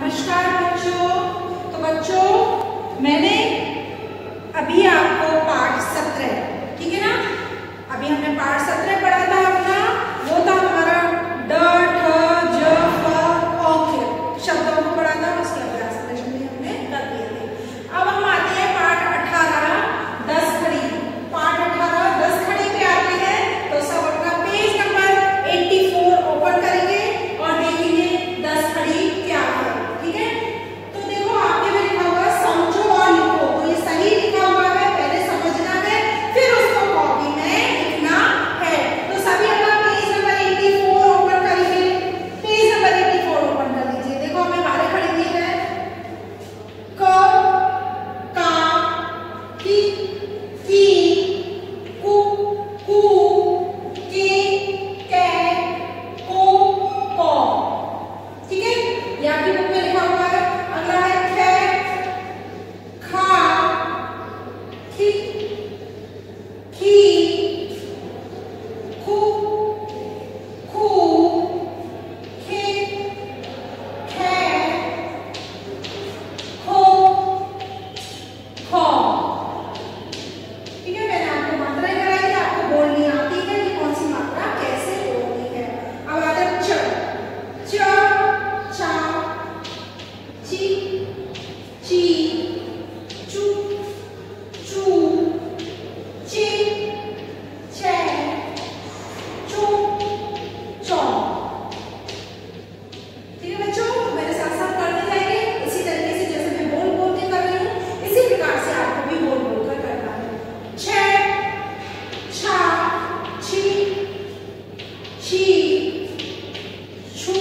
नमस्कार बच्चों। तो बच्चों मैंने अभी आपको पाठ 17, ठीक है ना, अभी हमने पाठ 17 पढ़ा था अपना, वो था हमारा ड ठ ज फ औ ख शब्दों को पढ़ा था, उसके अभ्यास प्रश्न भी हमने कर दिए थे। अब हम आते हैं पाठ 18 10 खड़ी। पाठ 18 10 खड़ी पे आते हैं तो सब अपना पेज नंबर 84 ओपन करेंगे और देखेंगे 10 खड़ी क्या है, ठीक है। तो देखो आपके में लिखा हुआ है समझो और लिखो, तो ये सही लिखा हुआ है, पहले समझना है फिर उसको कॉपी में लिखना है। तो सभी अपना पेज नंबर 84 ओपन करेंगे, पेज नंबर 84 ओपन कर लीजिए। देखो हमें हमारे खड़ी दी है क का की कु कु के को ठीक है, ये आपकी बुक में लिखा हुआ है। अगला है ख खा खी खी खु खू खे खे खो खो, ठीक है। मैंने आपको मात्राएं कराई थी, आपको बोलनी आती है कि कौन सी मात्रा कैसे बोलनी है। अब आ जाए च चा ची ची चू चू ची छे चू चौ, ठीक है बच्चों। तो मेरे साथ साथ करते जाएंगे इसी तरीके से, जैसे मैं बोल बोल के कर रही हूँ इसी प्रकार से आपको भी बोल बोल कर करना है। छे छा छी छी छू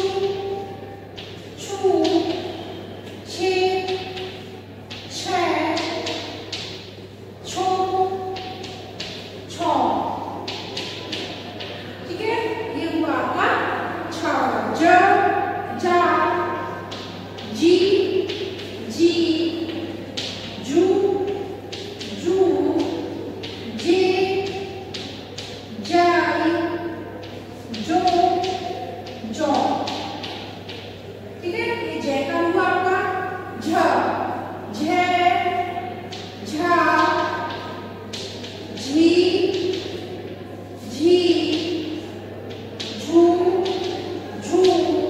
छू छे छे छो छो, ठीक है। ये हुआ आपका छ। ज जा जी जी जू जू जे जाई जो जो, ठीक है। ये जय का हुआ आपका झ झे झा झी झी झू झू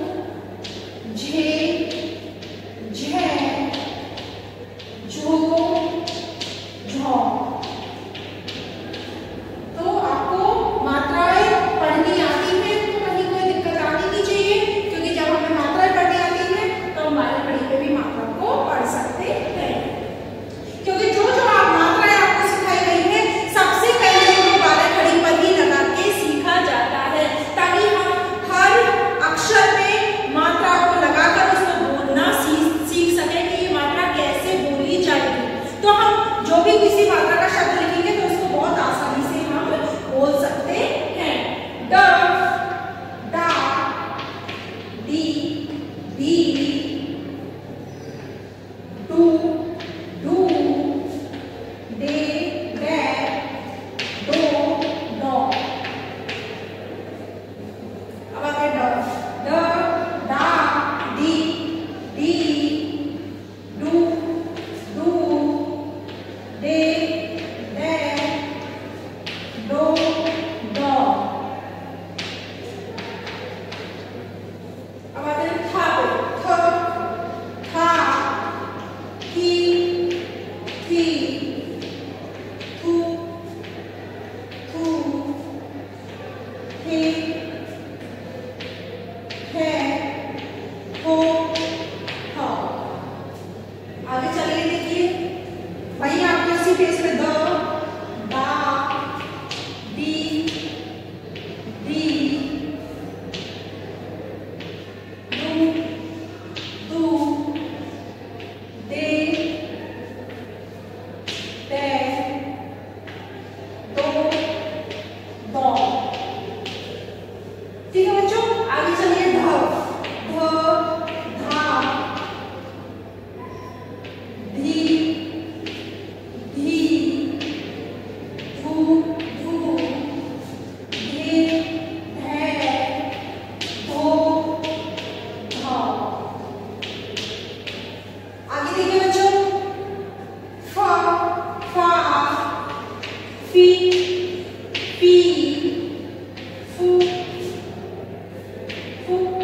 इसको